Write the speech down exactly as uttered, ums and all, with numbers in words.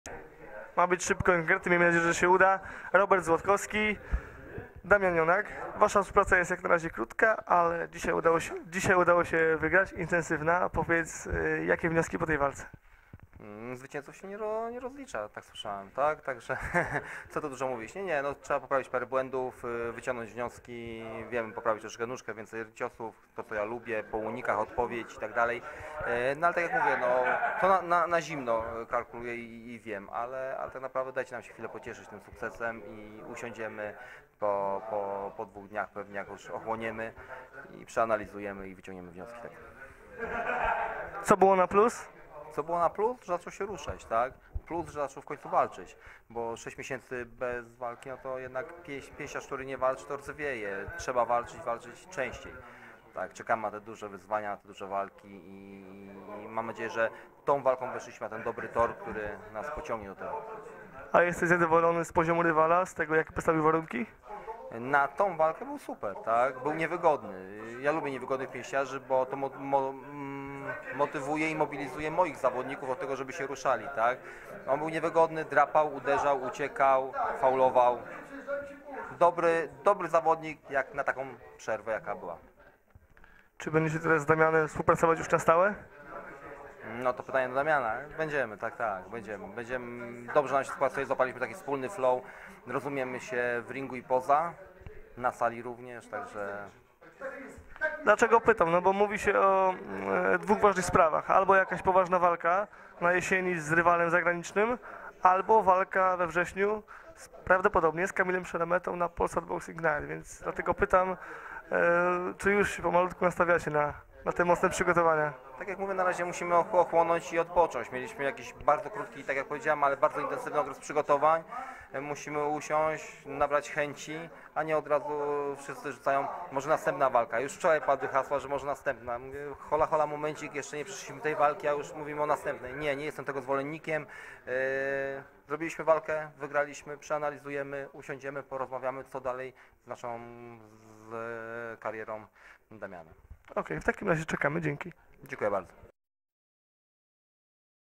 Ma być szybko i konkretny, miejmy nadzieję, że się uda. Robert Złotkowski, Damian Jonak. Wasza współpraca jest jak na razie krótka, ale dzisiaj udało się, dzisiaj udało się wygrać, intensywna. Powiedz, y, jakie wnioski po tej walce? Mm, Zwycięzców się nie, ro, nie rozlicza, tak słyszałem, tak? Także co tu dużo mówić. Nie, nie, no trzeba poprawić parę błędów, y, wyciągnąć wnioski, wiemy, poprawić troszkę nóżkę, więcej ciosów, to co ja lubię, po unikach odpowiedź i tak dalej. Y, No ale tak jak mówię, no to na, na, na zimno kalkuluję i, i wiem, ale, ale tak naprawdę dajcie nam się chwilę pocieszyć tym sukcesem i usiądziemy po, po, po dwóch dniach pewnie jak już ochłoniemy i przeanalizujemy i wyciągniemy wnioski. Tak. Co było na plus? Co było na plus? Że zaczął się ruszać, tak? Plus, że zaczął w końcu walczyć, bo sześć miesięcy bez walki, no to jednak pięść, pięściarz, który nie walczy, to rdzewieje. Trzeba walczyć, walczyć częściej. Tak, czekamy na te duże wyzwania, na te duże walki i, i mam nadzieję, że tą walką weszliśmy na ten dobry tor, który nas pociągnie do tego. A jesteś zadowolony z poziomu rywala, z tego, jakie postawił warunki? Na tą walkę był super, tak? Był niewygodny. Ja lubię niewygodnych pięściarzy, bo to mo mo mm, motywuje i mobilizuje moich zawodników do tego, żeby się ruszali, tak? On był niewygodny, drapał, uderzał, uciekał, faulował. Dobry, dobry zawodnik jak na taką przerwę, jaka była. Czy będziecie teraz z Damianem współpracować już na stałe? No to pytanie do Damiana. Będziemy, tak, tak, będziemy. Będziemy. Dobrze nam się współpracuje, złapaliśmy taki wspólny flow. Rozumiemy się w ringu i poza, na sali również, także Dlaczego pytam? No bo mówi się o e, dwóch ważnych sprawach. Albo jakaś poważna walka na jesieni z rywalem zagranicznym, albo walka we wrześniu z, prawdopodobnie z Kamilem Szerametą na Polsat Boxing Night, więc dlatego pytam, e, czy już się pomalutku nastawiacie na, na te mocne przygotowania? tak jak mówię, na razie musimy och- ochłonąć i odpocząć. Mieliśmy jakiś bardzo krótki, tak jak powiedziałem, ale bardzo intensywny okres przygotowań. Musimy usiąść, nabrać chęci, a nie od razu wszyscy rzucają, może następna walka. Już wczoraj padły hasła, że może następna. Mówię, hola, hola, momencik, jeszcze nie przeszliśmy tej walki, a już mówimy o następnej. Nie, nie jestem tego zwolennikiem. Yy, zrobiliśmy walkę, wygraliśmy, przeanalizujemy, usiądziemy, porozmawiamy, co dalej z naszą z karierą Damiana. Okej, w takim razie czekamy, dzięki. Dziękuję bardzo.